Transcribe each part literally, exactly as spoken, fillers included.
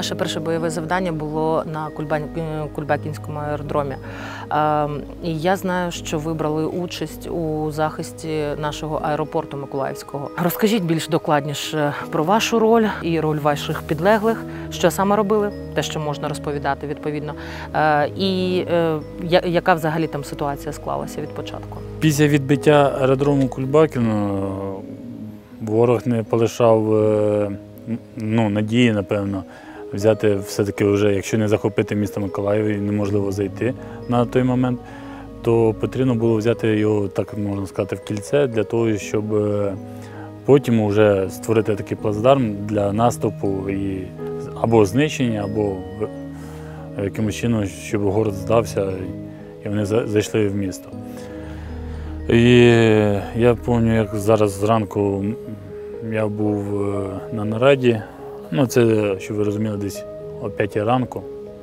Наше перше бойове завдання було на Кульбакінському аеродромі. І я знаю, що ви брали участь у захисті нашого аеропорту Миколаївського. Розкажіть більш докладніше про вашу роль і роль ваших підлеглих, що саме робили, те, що можна розповідати відповідно, і яка взагалі там ситуація склалася від початку. Після відбиття аеродрому Кульбакіно ворог не полишав ну, надії, напевно, взяти все-таки вже, якщо не захопити місто Миколаїв і неможливо зайти на той момент, то потрібно було взяти його, так можна сказати, в кільце для того, щоб потім вже створити такий плацдарм для наступу і або знищення, або якимось чином, щоб город здався і вони зайшли в місто. І я пам'ятаю, як зараз зранку я був на нараді, ну це, щоб ви розуміли, десь о п'ятій ранку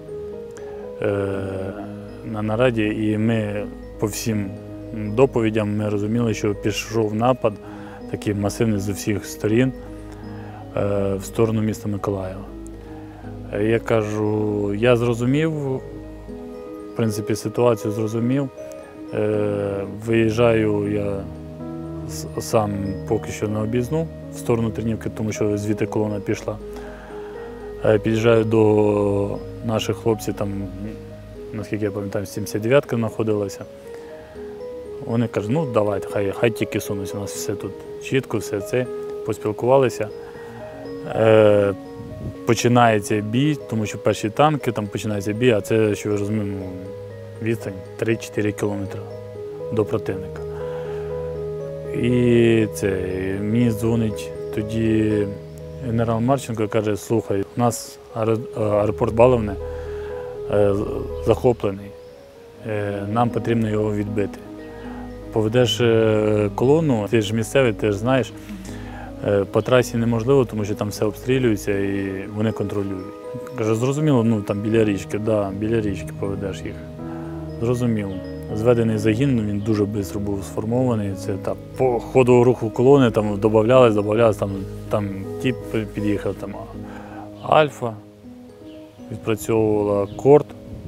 на нараді, і ми по всім доповідям ми розуміли, що пішов напад, такий масивний з усіх сторін, в сторону міста Миколаєва. Я кажу, я зрозумів, в принципі, ситуацію зрозумів. Виїжджаю я сам поки що на об'їзну в сторону Тернівки, тому що звідти колона пішла. Під'їжджаю до наших хлопців, там, наскільки я пам'ятаю, сімдесят дев'ятка знаходилася. Вони кажуть, ну давайте, хай, хай тільки сунуться, у нас все тут чітко, все це. Поспілкувалися. Е, починається бій, тому що перші танки, там починається бій, а це, що ви розумієте, відстань три-чотири кілометри до противника. І це, мені дзвонить тоді генерал Марченко і каже, слухай, у нас аеропорт Баловне захоплений, нам потрібно його відбити. Поведеш колону, ти ж місцевий, ти ж знаєш, по трасі неможливо, тому що там все обстрілюється і вони контролюють. Каже, зрозуміло, ну там біля річки, да, біля річки поведеш їх. Зрозуміло. Зведений загін, він дуже швидко був сформований. Це так, по ходу руху колони там додавалось, додавалось, там, там тіп під'їхав, там Альфа, відпрацьовувала Корд,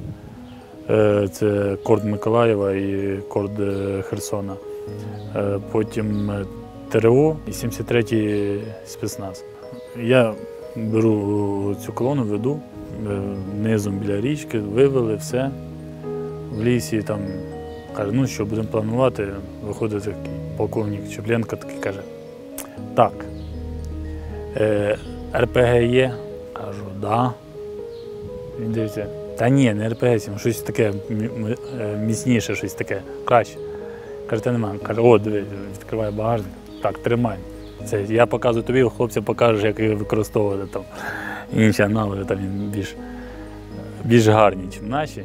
це Корд Миколаєва і Корд Херсона. Потім ТРО і сімдесят третій спецназ. Я беру цю колону, веду, низом біля річки, вивели все. В лісі там каже, ну що, будемо планувати, виходить такий полковник Чепленко, такий каже, так, е, РПГ є? Кажу, да. Він дивиться, та ні, не РПГ, щось таке міцніше, щось таке, краще. Каже, та немає. Каже, о, диви, відкриває багажник, так, тримай. Це я показую тобі, хлопцям покажеш, як її використовувати там. Інші аналоги там більш, більш гарні, ніж наші.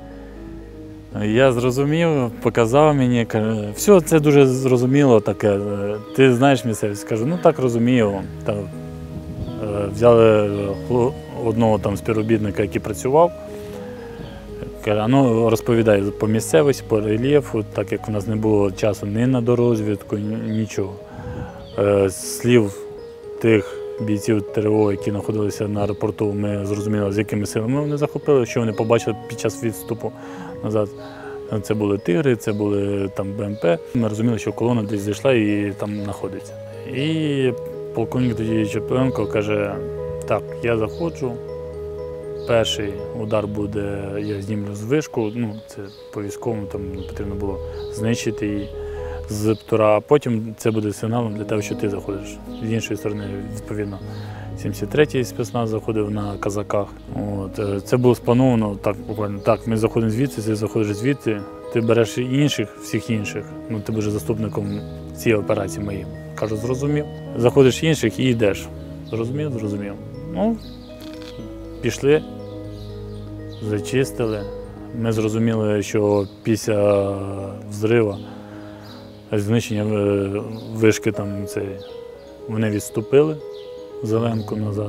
Я зрозумів, показав мені, каже, все це дуже зрозуміло таке, ти знаєш місцевість? Кажу, ну так розумію. Там, взяли одного там співробітника, який працював, каже, ну розповідай по місцевості, по рельєфу, так як у нас не було часу ні на дорозвідку, нічого. Слів тих бійців ТРО, які знаходилися на аеропорту, ми зрозуміли, з якими силами вони захопили, що вони побачили під час відступу назад. Це були тигри, це були там БМП. Ми розуміли, що колона десь зайшла і там знаходиться. І полковник тоді Чепленко каже, так, я заходжу, перший удар буде, я знімлю звишку, ну це по військовому, там потрібно було знищити її з птура, а потім це буде сигналом для того, що ти заходиш. З іншої сторони, відповідно, сімдесят третій спецназ заходив на казаках. От. Це було сплановано так, буквально, так, ми заходимо звідси, ти заходиш звідти, ти береш інших, всіх інших, ну ти будеш заступником цієї операції моїм. Кажу, зрозумів. Заходиш інших і йдеш. Зрозумів, зрозумів. Ну, пішли, зачистили. Ми зрозуміли, що після взриву, знищення вишки, там, це, вони відступили зеленку назад.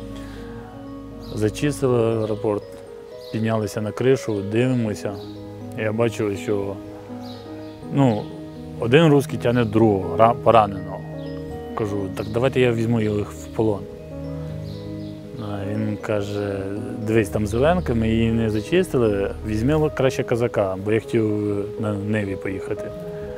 Зачистили аеропорт, піднялися на кришу, дивимося. Я бачив, що ну, один русський тягне другого, пораненого. Кажу, так давайте я візьму їх в полон. Він Він каже, дивись, там зеленка, ми її не зачистили, візьми краще козака, бо я хотів на Ниві поїхати.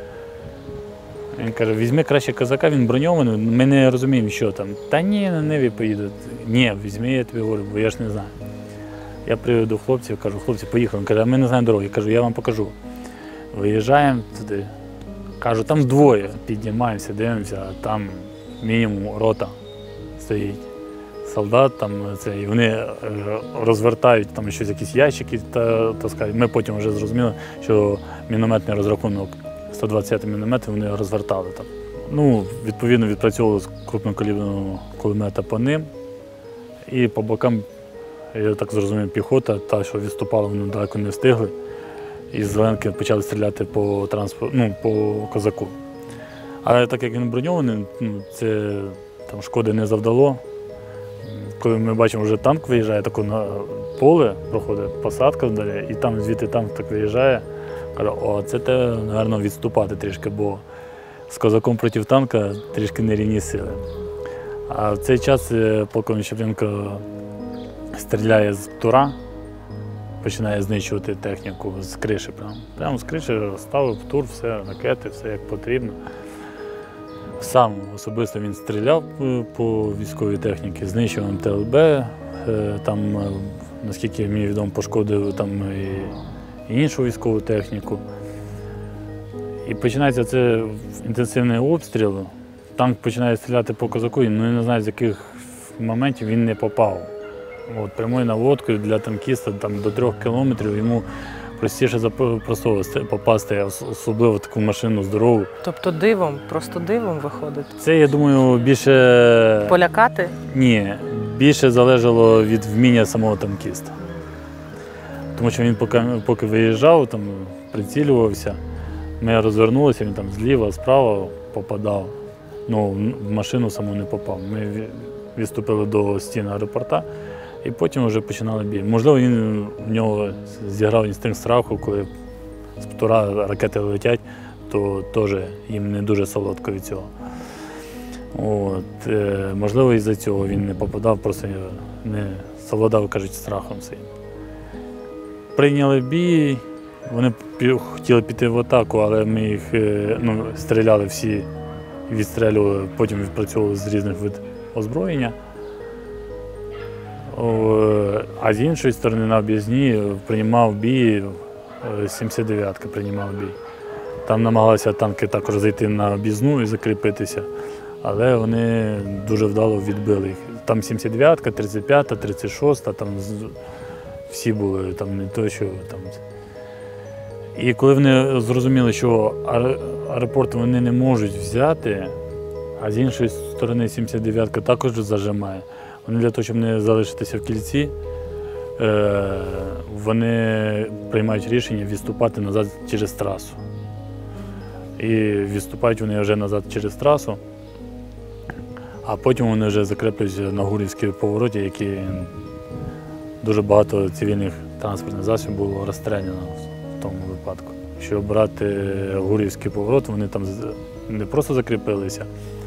Він каже, візьми краще козака, він броньований, ми не розуміємо, що там. Та ні, на Ниві поїду. Ні, візьми, я тобі говорю, бо я ж не знаю. Я приведу до хлопців, кажу, хлопці, поїхали. Він каже, а ми не знаємо дороги. Я кажу, я вам покажу. Виїжджаємо туди. Кажу, там двоє. Піднімаємося, дивимося, а там мінімум рота стоїть. Солдат там, це, і вони е, розвертають там щось, якісь ящики, та, та сказати. Ми потім вже зрозуміли, що мінометний розрахунок сто двадцять мінометів вони розвертали там. Ну, відповідно, відпрацьовували з крупнокаліберного кулемета по ним. І по бокам, я так зрозумів, піхота, та, що відступала, вони далеко не встигли. І з зеленки почали стріляти по транспорту, ну, по козаку. Але так як він броньований, ну, це там шкоди не завдало. Коли ми бачимо, вже танк виїжджає, тако на поле проходить посадка далі, і там звідти танк так виїжджає. Каже, о, це те, мабуть, відступати трішки, бо з козаком проти танка трішки нерівні сили. А в цей час полковник Щепленко стріляє з птура, починає знищувати техніку з криші. Прямо, прямо з криші ставив птур, все, ракети, все як потрібно. Сам особисто він стріляв по військовій техніці, знищував ем те ел бе, там, наскільки мені відомо, пошкодив там і іншу військову техніку. І починається це інтенсивний обстріл, танк починає стріляти по козаку, і ну, я не знаю, з яких моментів він не попав. От, прямою наводкою для танкіста там, до трьох кілометрів йому простіше за простого попасти, особливо в таку машину здорову. Тобто дивом, просто дивом виходить? Це, я думаю, більше… Полякати? Ні, більше залежало від вміння самого танкіста. Тому що він поки, поки виїжджав, там, прицілювався, ми розвернулися, він там зліва, справа попадав. Ну, в машину саму не попав. Ми відступили до стін аеропорта і потім вже починали бій. Можливо, він в нього зіграв інстинкт страху, коли з птура ракети летять, то теж їм не дуже солодко від цього. От, е, можливо, із-за цього він не попадав, просто не совладав, кажуть, страхом своїм. Прийняли бій, вони хотіли піти в атаку, але ми їх ну, стріляли всі, відстрілювали, потім відпрацьовували з різних видів озброєння. А з іншої сторони на об'їзні приймав бій, сімдесят дев'ятка приймав бій. Там намагалися танки також зайти на об'їзну і закріпитися, але вони дуже вдало відбили їх. Там сімдесят дев'ятка, тридцять п'ята, тридцять шоста, там всі були, там не то, що там. І коли вони зрозуміли, що аеропорт вони не можуть взяти, а з іншої сторони сімдесят дев'ятка також зажимає, вони для того, щоб не залишитися в кільці, вони приймають рішення відступати назад через трасу. І відступають вони вже назад через трасу, а потім вони вже закріплюються на Гурівській повороті, які дуже багато цивільних транспортних засобів було розстріляно в тому випадку. Щоб брати Гурівський поворот, вони там не просто закріпилися.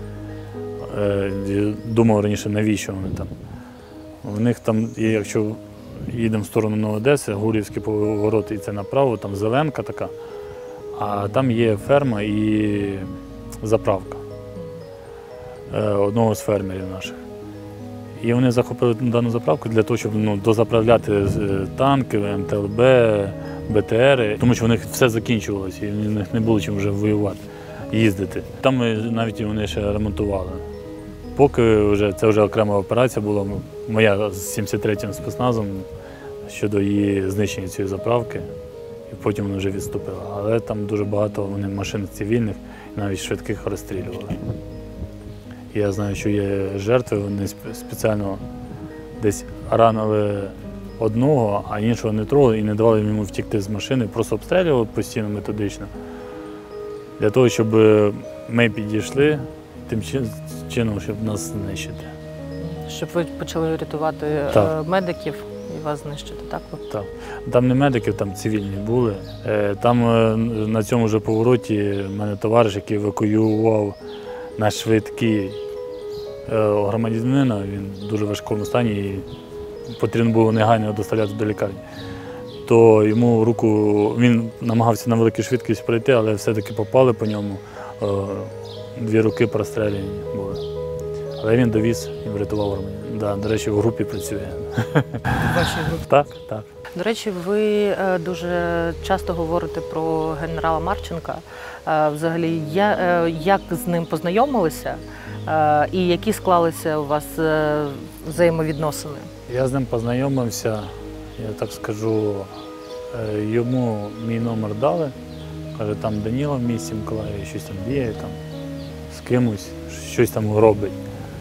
Думав раніше, навіщо вони там. У них там, якщо їдемо в сторону на Одеси, Гурівський поворот і це направо, там зеленка така, а там є ферма і заправка одного з фермерів наших. І вони захопили дану заправку для того, щоб ну, дозаправляти танки, ем те ел бе, бе те ери, тому що у них все закінчувалося, і в них не було чим вже воювати, їздити. Там навіть вони ще ремонтували. Поки вже, це вже окрема операція була, моя з сімдесят третім спецназом щодо її знищення цієї заправки, і потім вони вже відступили. Але там дуже багато вони машин цивільних, навіть швидких розстрілювали. Я знаю, що є жертви, вони спеціально десь ранили одного, а іншого не трогали і не давали йому втікти з машини, просто обстрілювали постійно методично, для того, щоб ми підійшли тим чином, щоб нас знищити. Щоб ви почали рятувати так. медиків і вас знищити, так? Так. Там не медиків, там цивільні були. Там на цьому ж повороті в мене товариш, який евакуював на швидкій громадянина, він в дуже важкому стані, і потрібно було негайно доставляти до лікарні, то йому руку, він намагався на велику швидкість пройти, але все-таки попали по ньому, дві руки прострелені були. Але він довіз і врятував армію. Да, до речі, в групі працює. В вашій групі? Так, так. До речі, ви дуже часто говорите про генерала Марченка. Взагалі, я, як з ним познайомилися і які склалися у вас взаємовідносини? Я з ним познайомився, я так скажу, йому мій номер дали. Каже, там Даніло в місті Миколаєві щось там бігає, там, з кимось, щось там робить.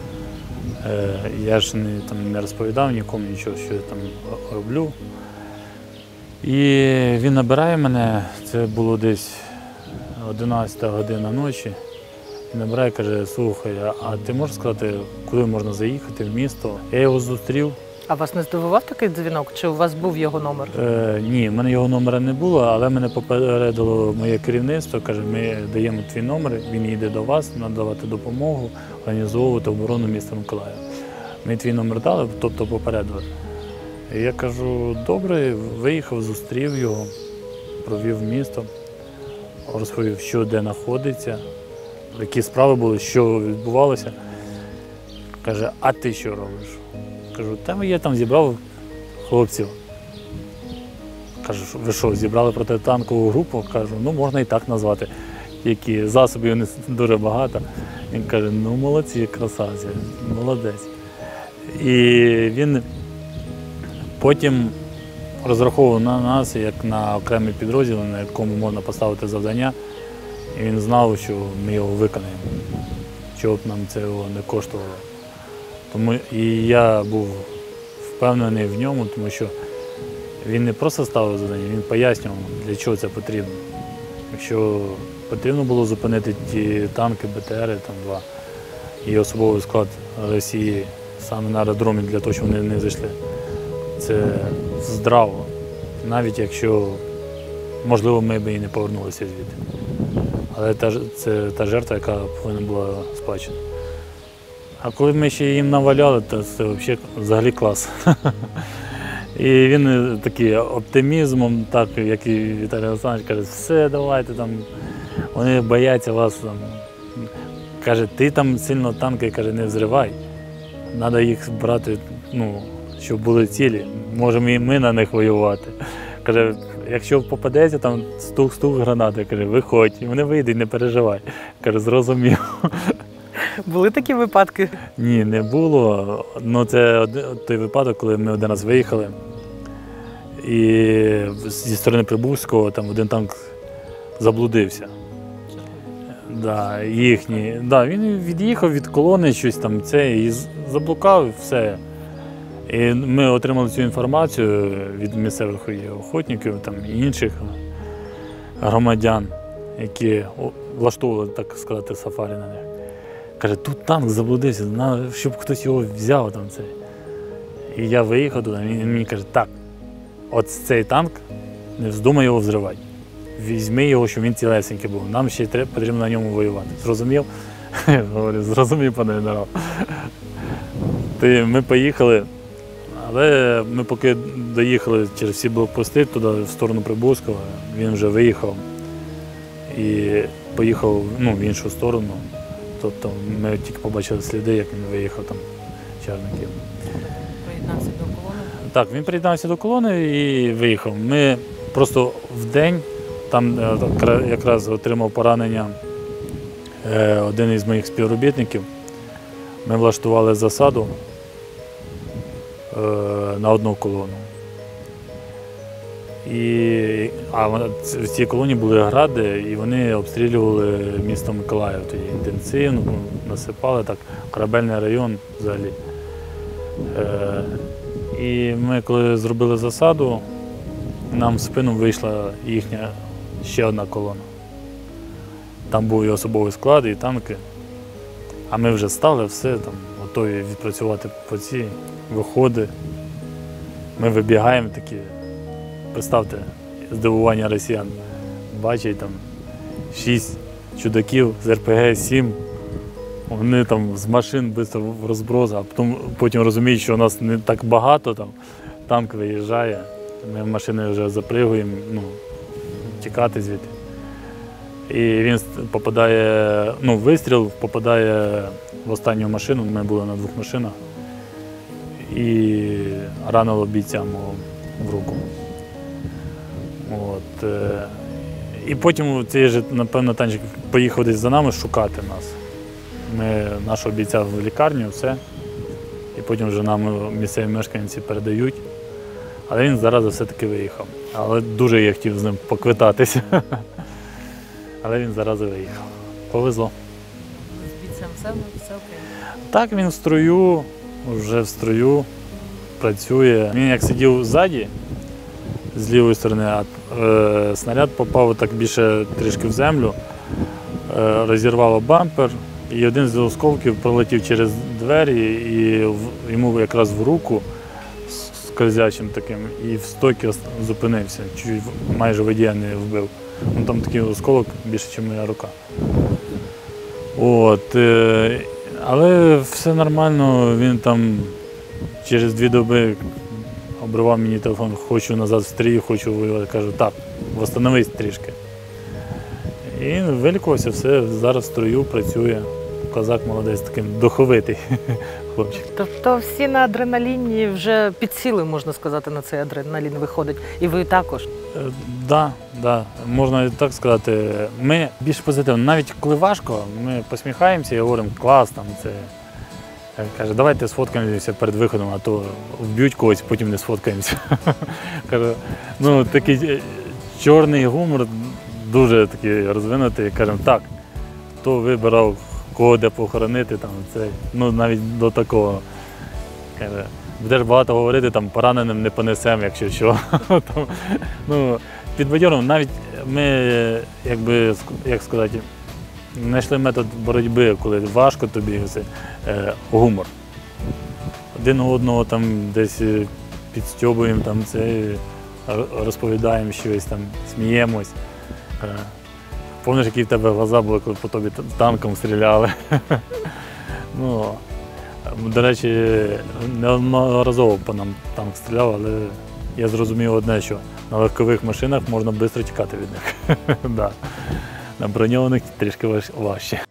Я ж не, там, не розповідав нікому нічого, що я там роблю. І він набирає мене, це було десь одинадцята година ночі. Він набирає, каже, слухай, а ти можеш сказати, куди можна заїхати в місто? Я його зустрів. А вас не здивував такий дзвінок? Чи у вас був його номер? Е, ні, в мене його номера не було, але мене попередило моє керівництво. Каже, ми даємо твій номер, він їде до вас, надавати допомогу, організовувати оборону міста Миколаєва. Ми твій номер дали, тобто попередили. І я кажу, добре, виїхав, зустрів його, провів місто, розповів, що де знаходиться, які справи були, що відбувалося. Каже, а ти що робиш? Кажу, та я там зібрав хлопців. Кажу, ви що, зібрали протитанкову групу? Кажу, ну можна і так назвати. Які засобів не дуже багато. Він каже, ну молодці, красавці, молодець. І він потім розраховував на нас, як на окремий підрозділ, на якому можна поставити завдання. І він знав, що ми його виконаємо, чого б нам це не коштувало. Тому і я був впевнений в ньому, тому що він не просто ставив завдання, він пояснював, для чого це потрібно. Якщо потрібно було зупинити ті танки, Б Т Р, там два, і особовий склад Росії саме на аеродромі для того, щоб вони не зайшли, це здраво, навіть якщо, можливо, ми б і не повернулися звідти. Але це та жертва, яка повинна була сплачена. А коли ми ще їм наваляли, то це взагалі, взагалі клас. І він такий оптимізмом, так як і Віталій Олександрович, каже, все, давайте там, вони бояться вас. Там. Каже, ти там сильно танки, каже, не взривай. Треба їх брати, ну, щоб були цілі. Можемо і ми на них воювати. Каже, якщо попадеться, там стук-стук гранати, каже, виходь, і вони вийдуть, не переживай. Каже, зрозумів. Були такі випадки? Ні, не було. Ну, це той випадок, коли ми один раз виїхали. І зі сторони Прибузького там один танк заблудився. Да, їхній. Да, він від'їхав від колони, щось там це, і заблукав, і все. І ми отримали цю інформацію від місцевих охотників там, і інших громадян, які влаштовували, так сказати, сафарі на них. Каже, тут танк заблудився, щоб хтось його взяв там цей. І я виїхав туди, і він мені каже, так, от цей танк, не вздумай його взривати. Візьми його, щоб він цілесенький був. Нам ще треба, потрібно на ньому воювати. Зрозумів? Говорю, зрозумів, пане генерал. Ми поїхали, але ми поки доїхали через всі блокпости туди, в сторону Прибузького, він вже виїхав і поїхав, ну, в іншу сторону. Тобто ми тільки побачили сліди, як він виїхав там Черників. Приєднався до колони? Так, він приєднався до колони і виїхав. Ми просто в день, там якраз отримав поранення один із моїх співробітників. Ми влаштували засаду на одну колону. І, а в цій колоні були гради, і вони обстрілювали місто Миколаїв тоді інтенсивно, насипали так, корабельний район взагалі. Е, і ми, коли зробили засаду, нам в спину вийшла їхня ще одна колона. Там був і особовий склад, і танки. А ми вже стали, все, там, готові відпрацювати по цій, виходи. Ми вибігаємо такі. Представте, здивування росіян. Бачать там шість чудаків з Р П Г сім Вони там з машин швидко в розброс, а потім, потім розуміють, що у нас не так багато, там, танк виїжджає, ми в машини вже запригуємо, ну, тікати звідти. І він попадає, ну, вистріл попадає в останню машину, ми були на двох машинах, і ранило бійця мого в руку. От. е, І потім цей же, напевно, танчик поїхав десь за нами шукати нас. Ми нашого бійця в лікарню, все. І потім вже нам місцеві мешканці передають. Але він зараз все-таки виїхав. Але дуже я хотів з ним поквитатися. Але він зараз виїхав. Повезло. З бійцем все, все окей. Так, він в строю, вже в строю, працює. Він як сидів ззаді, з лівої сторони, а е, снаряд попав так більше трішки в землю, е, розірвало бампер, і один з осколків пролетів через двері, і в, йому якраз в руку скользячим таким, і в стойці зупинився, чуть майже водія не вбив. Ну, там такий осколок більше, ніж моя рука. От, е, але все нормально, він там через дві доби обривав мені телефон, хочу назад в стрій, хочу воювати. Кажу, так, восстановись трішки. І вилікувався, все, зараз в строю працює. Козак молодець, таким духовитий хлопчик. Тобто всі на адреналіні вже підсіли, можна сказати, на цей адреналін виходить. І ви також. Так, да, да, можна і так сказати. Ми більш позитивно. Навіть коли важко, ми посміхаємося і говоримо, клас, там це. Каже, давайте сфоткаємося перед виходом, а то вб'ють когось, потім не сфоткаємося. Каже, ну такий чорний гумор, дуже такий розвинутий. Кажемо, так, хто вибирав, кого де похоронити, там, це, ну навіть до такого. Каже, будеш багато говорити, там, пораненим не понесемо, якщо що. Там, ну, підбадьоримо, навіть ми, якби, як сказати, знайшли метод боротьби, коли важко тобі, це е, гумор. Один одного там десь підстьобуємо, там, це, розповідаємо щось, там, сміємось. Е, Пам'ятаєш, які в тебе глаза були, коли по тобі танком стріляли. Ну, до речі, неодноразово по нам танк стріляв, але я зрозумів одне, що на легкових машинах можна швидко тікати від них. Да. На броньованих трішки важче.